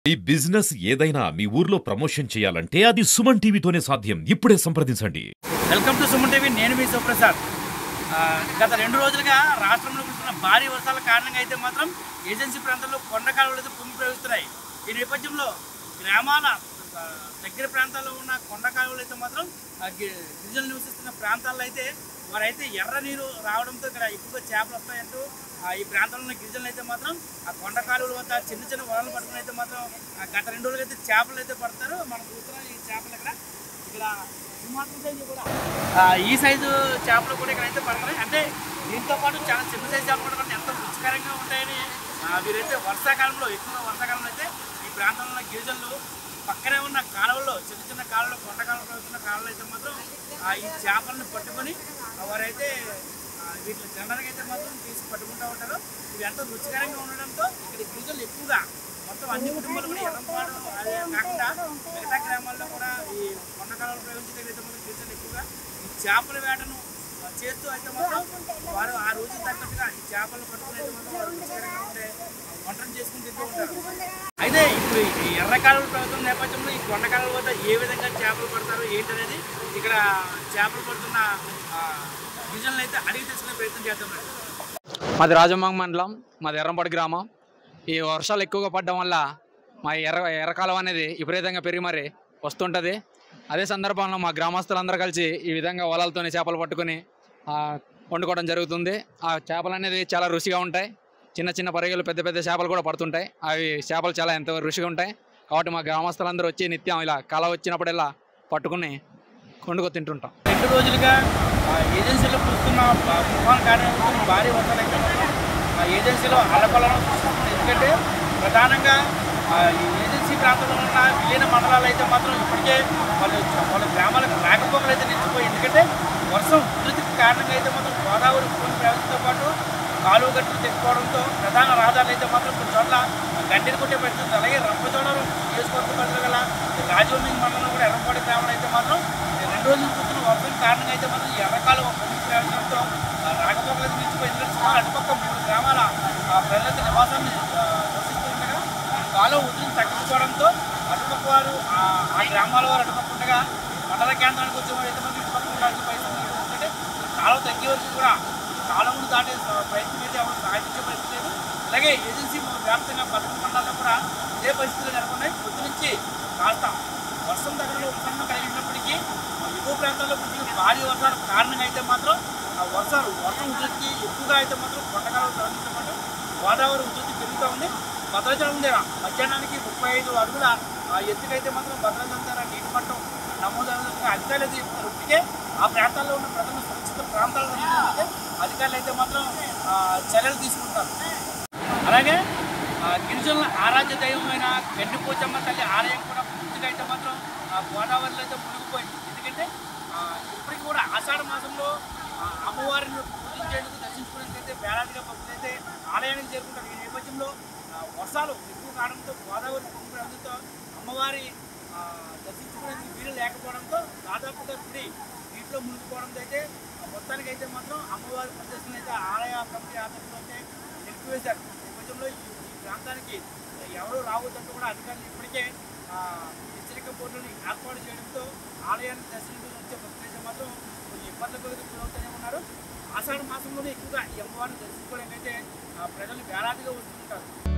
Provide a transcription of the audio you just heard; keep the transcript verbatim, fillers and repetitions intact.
ఈ బిజినెస్ ఏదైనా మీ ఊర్లో ప్రమోషన్ చేయాలంటే అది సుమన్ టీవీతోనే సాధ్యం. ఇప్పుడే సంప్రదించండి. Welcome to Suman TV. నేను మీ సుప్రసాద్. గత రెండు రోజులుగా రాష్ట్రంలో కురుస్తున్న భారీ వర్షాల కారణంగా అయితే మాత్రం ఏజెన్సీ ప్రాంతాల్లో కొండ కాలువలు అయితే పొంగి ప్రవేశిస్తున్నాయి. ఈ నేపథ్యంలో గ్రామాల దగ్గర ప్రాంతాల్లో ఉన్న కొండ కాలువలు అయితే మాత్రం గిరిజనులు నివసిస్తున్న ప్రాంతాల్లో అయితే వారైతే ఎర్ర నీరు రావడంతో ఇక్కడ ఎక్కువగా చేపలు వస్తాయంటూ ఈ ప్రాంతంలో ఉన్న గిరిజనులు అయితే మాత్రం ఆ కొండ కాలువల వద్ద చిన్న చిన్న వలలు పట్టుకుని అయితే మాత్రం గత రెండు రోజులు అయితే చేపలు అయితే పడతారు. మనం చూస్తున్నాం ఈ చేపలు ఇక్కడ ఇక్కడ సైజు కూడా ఈ సైజు చేపలు కూడా ఇక్కడ అయితే పడతాయి. అంటే దీంతో పాటు చాలా చిన్న సైజు చేపలు కూడా ఎంతో రుచికరంగా ఉంటాయని వీరైతే వర్షాకాలంలో ఎక్కువగా వర్షాకాలంలో అయితే ఈ ప్రాంతంలో ఉన్న గిరిజనులు పక్కనే ఉన్న కాలువల్లో చిన్న చిన్న కాలువలో కొండ కాలువలో వస్తున్న కాలువలో అయితే మాత్రం ఈ చేపలను పట్టుకొని వారైతే వీటిని జనరల్గా అయితే మాత్రం తీసి పట్టుకుంటూ ఉంటారు. ఇవి ఎంతో రుచికరంగా ఉండడంతో ఇక్కడ గిరిజనులు ఎక్కువగా మొత్తం అన్ని కుటుంబాలు కూడా ఎర్రంపాడు అదే కాకుండా మిగతా గ్రామాల్లో కూడా ఈ కొండ కాలువలు ప్రవేశించే అయితే మాత్రం గిరిజనులు ఎక్కువగా ఈ చేపల వేటను చేస్తూ అయితే మాత్రం వారు ఆ రోజు తగ్గట్టుగా ఈ చేపలు పట్టుకుని అయితే మాత్రం వారు రుచికరంగా ఉండే వంటలు చేసుకుని తింటూ ఉంటారు. అయితే ఇప్పుడు ఈ ఎర్రకాలువల ప్రభుత్వం నేపథ్యంలో ఈ కొండ కాలువల వద్ద ఏ విధంగా చేపలు పడతారు ఏంటనేది ఇక్కడ చేపలు పడుతున్న గిరిజనులు అయితే అడిగి తెలుసుకునే ప్రయత్నం చేస్తున్నారు. మాది రాజమంగ మండలం, మాది ఎర్రంపాడు గ్రామం. ఈ వర్షాలు ఎక్కువగా పడడం వల్ల మా ఎర్ర ఎర్రకాలం అనేది విపరీతంగా పెరిగి మరి వస్తుంటుంది. అదే సందర్భంలో మా గ్రామస్తులందరూ కలిసి ఈ విధంగా వలలతోనే చేపలు పట్టుకొని వండుకోవడం జరుగుతుంది. ఆ చేపలు అనేది చాలా రుచిగా ఉంటాయి. చిన్న చిన్న పరిగెలు పెద్ద పెద్ద చేపలు కూడా పడుతుంటాయి. అవి చేపలు చాలా ఎంతో రుచిగా ఉంటాయి. కాబట్టి మా గ్రామస్తులందరూ వచ్చి నిత్యం ఇలా కాలం వచ్చినప్పుడు ఇలా పట్టుకుని వండుకో తింటుంటాం. రెండు రోజులుగా ఏజెన్సీలో కురుస్తున్న తుఫాను కారణంగా భారీ వర్షాలు అయితే మాత్రం ఏజెన్సీలో అల్లకొల్లను చూస్తున్నాం. ఎందుకంటే ప్రధానంగా ఈ ఏజెన్సీ ప్రాంతంలో ఉన్న విలీన మండలాలు అయితే మాత్రం ఇప్పటికే వాళ్ళు వాళ్ళ గ్రామాలకు రాకపోకలు అయితే నిలిచిపోయి, ఎందుకంటే వర్షం ఉధృతికి కారణంగా అయితే మాత్రం గోదావరి భూమి ప్రవేశంతో పాటు కాలువ గట్టులు తెచ్చుకోవడంతో ప్రధాన రహదారులు అయితే మాత్రం కొన్ని చోట్ల గంటలు కొట్టే పరిస్థితి. అలాగే రంపచోడవరం నియోజకవర్గ పరిధిలో గల రాజవల్లి మండలంలో కూడా ఎర్రంపాడు గ్రామంలో అయితే మాత్రం రెండు రోజులు కురుస్తున్న వర్షం కారణంగా అయితే మాత్రం ఈ ఎర్రకాలువ భూమి ప్రవేశంతో రాకపోకలు అయితే నిలిచిపోయింది. సుమారు అటుపక్క మూడు గ్రామాల ప్రజలైతే నివాసాన్ని నివసిస్తుండగా కాలువ ఉధృతి తగ్గించుకోవడంతో అటుపక్క వారు ఆ గ్రామాల వారు అటుపక్క ఉండగా మండల కేంద్రానికి వచ్చే వారు అయితే మాత్రం ఇటుపక్క ఉండాల్సిన పరిస్థితి. ఎందుకంటే కాలువ తగ్గే వరకు కూడా కాలువను దాటే ప్రయత్నం అయితే ఎవరు సాగించే పరిస్థితి లేదు. అలాగే ఏజెన్సీ వ్యాప్తంగా పదకొండు మండలాల్లో కూడా ఇదే పరిస్థితులు నెలకొన్నాయి. పొద్దు నుంచి కాస్త వర్షం దగ్గరలో ఉపశమనం కలిగినప్పటికీ ఎగువ ప్రాంతాల్లో కురిసిన భారీ వర్షాల కారణంగా అయితే మాత్రం ఆ వర్షాలు వర్షం ఉధృతి ఎక్కువగా అయితే మాత్రం కొండకాలం ప్రవహించడం గోదావరి ఉధృతి పెరుగుతూ ఉంది. భద్రాచలం దగ్గర మధ్యాహ్నానికి ముప్పై ఐదు అడుగుల ఎత్తుకైతే మాత్రం భద్రాచలం దగ్గర నీటి మట్టం నమోదైన అధికారులు అయితే ఇప్పటికే ఆ ప్రాంతాల్లో ఉన్న ప్రజలు సురక్షిత ప్రాంతాల్లో అయితే అధికారులు అయితే మాత్రం చర్యలు తీసుకుంటారు. అలాగే గిరిజనుల ఆరాధ్య దైవమైన గండిపోచమ్మ తల్లి ఆలయం కూడా పూర్తిగా అయితే మాత్రం గోదావరిలో అయితే మునిగిపోయింది. ఎందుకంటే ఇప్పటికి కూడా ఆషాఢ మాసంలో అమ్మవారిని పూజించేందుకు దర్శించుకోవడానికి అయితే వేలాదిగా భక్తులు అయితే ఆలయానికి చేరుకుంటారు. ఈ నేపథ్యంలో వర్షాలు ఎక్కువ కావడంతో గోదావరి పొంగితో అమ్మవారి దర్శించుకునేందుకు వీలు లేకపోవడంతో దాదాపుగా గుడి నీటిలో మునిగిపోవడంతో అయితే మొత్తానికి అయితే మాత్రం అమ్మవారి ప్రదర్శన అయితే ఆలయ కమిటీ ఆధ్వర్యంలో అయితే నిలిపివేశారు. నేపథ్యంలో ఈ ప్రాంతానికి ఎవరూ రావద్దంటూ కూడా అధికారులు ఇప్పటికే హెచ్చరిక బోర్డులను ఏర్పాటు చేయడంతో ఆలయాన్ని దర్శించుకుని వచ్చే భక్తులైతే మాత్రం కొన్ని ఇబ్బందులకు గురవుతూనే ఉన్నారు. ఆషాఢ మాసంలోనే ఎక్కువగా ఈ అమ్మవారిని దర్శించుకోవడానికి అయితే ప్రజలు వేలాదిగా వస్తుంటారు.